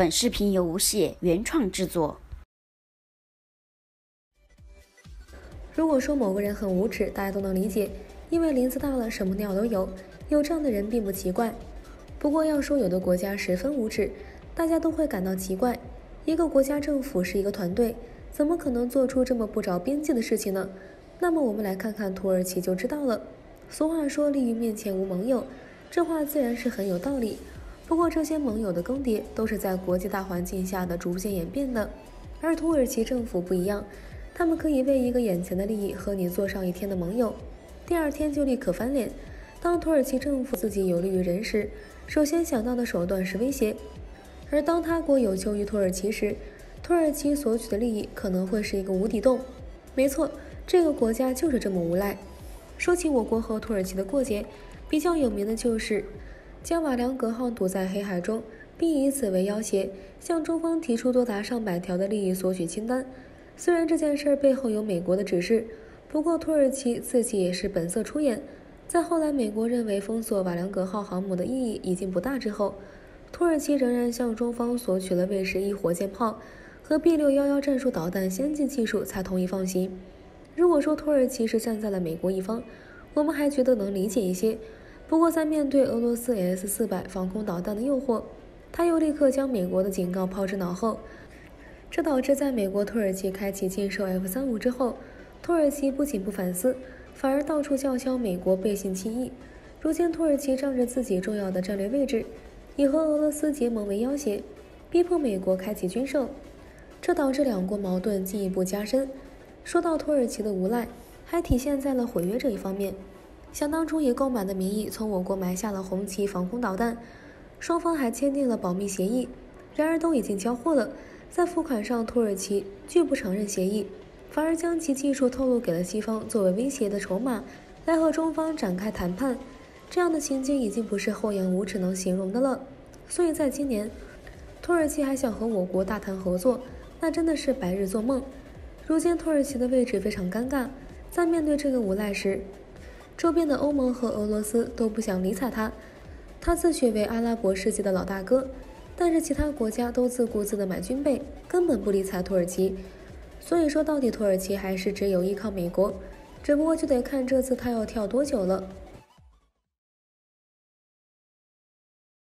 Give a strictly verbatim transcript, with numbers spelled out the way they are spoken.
本视频由吴谢原创制作。 如果说某个人很无耻，大家都能理解，因为林子大了，什么鸟都有，有这样的人并不奇怪。不过要说有的国家十分无耻，大家都会感到奇怪。一个国家政府是一个团队，怎么可能做出这么不着边际的事情呢？那么我们来看看土耳其就知道了。俗话说利益面前无盟友，这话自然是很有道理。不过这些盟友的更迭都是在国际大环境下的逐渐演变的，而土耳其政府不一样，他们可以为一个眼前的利益和你做上一天的盟友，第二天就立刻翻脸。当土耳其政府自己有利于人时，首先想到的手段是威胁，而当他国有求于土耳其时，土耳其索取的利益可能会是一个无底洞。没错，这个国家就是这么无赖。说起我国和土耳其的过节，比较有名的就是将瓦良格号堵在黑海中，并以此为要挟，向中方提出多达上百条的利益索取清单。虽然这件事背后有美国的指示，不过土耳其自己也是本色出演。在后来美国认为封锁瓦良格号航母的意义已经不大之后，土耳其仍然向中方索取了卫十一火箭炮和 B 六一一战术导弹先进技术才同意放行。如果说土耳其是站在了美国一方，我们还觉得能理解一些。不过在面对俄罗斯 S 四百 防空导弹的诱惑，他又立刻将美国的警告抛之脑后。这导致在美国土耳其开启禁售 F 三十五 之后，土耳其不仅不反思，反而到处叫嚣美国背信弃义。如今土耳其仗着自己重要的战略位置，以和俄罗斯结盟为要挟，逼迫美国开启军售，这导致两国矛盾进一步加深。说到土耳其的无赖，还体现在了毁约这一方面。想当初以购买的名义从我国买下了红旗防空导弹，双方还签订了保密协议，然而都已经交货了，在付款上土耳其拒不承认协议，反而将其技术透露给了西方作为威胁的筹码，来和中方展开谈判。这样的情景已经不是厚颜无耻能形容的了。所以在今年，土耳其还想和我国大谈合作，那真的是白日做梦。如今土耳其的位置非常尴尬，在面对这个无赖时，周边的欧盟和俄罗斯都不想理睬他，他自诩为阿拉伯世界的老大哥，但是其他国家都自顾自地买军备，根本不理睬土耳其。所以说到底土耳其还是只有依靠美国，只不过就得看这次他要跳多久了。